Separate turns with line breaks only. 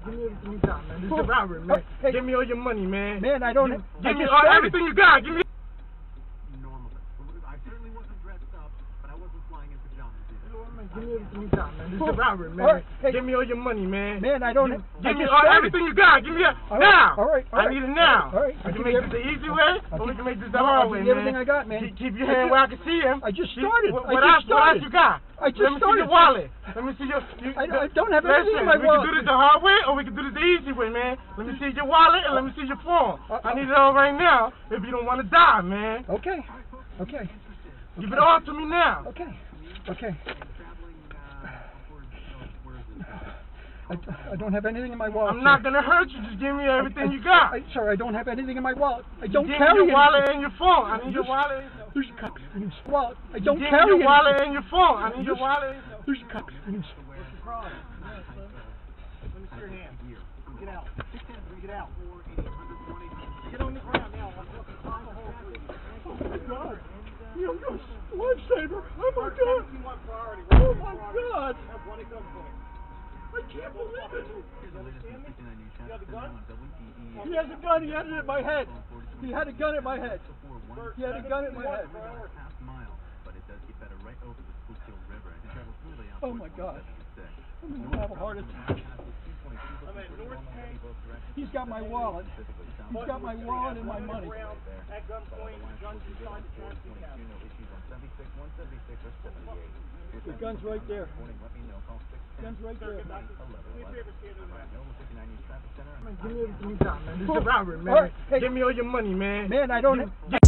Give me everything you got, man. This is a robbery, man.
Hey.
Give me all your money, man.
Man, I don't.
Give me everything you got. Give me.
Normal. I certainly wasn't dressed up, but I wasn't flying in pajamas either.
Give me everything you got, man. This is a robbery, man.
Right. Hey.
Give me all your money, man.
Man, I don't.
Give me everything you got. Give me it now.
All right.
I need it now.
All right.
We can make this the easy way, or we can make this the hard way,
man. Everything I got, man.
Keep your hand where I can see him.
I just started.
What else you got?
I just
Let me see
started.
your wallet. Let me see your.
I don't have anything in my wallet.
We can do this the hard way, or we can do this the easy way, man. Let me see your wallet and let me see your phone. I need it all right now. If you don't want to die, man.
Okay.
Give it all to me now.
Okay. I don't have anything in my wallet.
I'm not gonna hurt you. Just give me everything you got.
Sir, I don't have anything in my wallet. I don't
give
carry
me your wallet
anything.
and your phone. I need your wallet.
There's cops in this wallet. I don't
give
carry
me your wallet
anything.
and your phone. I need your wallet.
There's cops in this.
Let me see your hand. Get out. Get out. Get on the ground now.
Oh my God. You're a lifesaver. Oh my God. Oh my God. I can't believe it.
You have a gun?
He has a gun. He had it at my head. He had a gun at my head. He had a gun at my head. Oh my God. I'm going to have a heart attack. He's got my wallet. He's got my wallet and my money.
At gunpoint, guns inside the taxi cab.
The gun's right there. Gun's right there.
Give me everything you got, man. This is a robbery, man.
Right. Hey.
Give me all your money, man.
Man, I don't.